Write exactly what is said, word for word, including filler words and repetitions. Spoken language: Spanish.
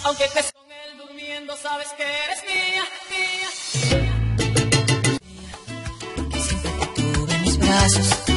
Aunque estés con él durmiendo, sabes que eres mía, mía. Que siempre te tuve en mis brazos.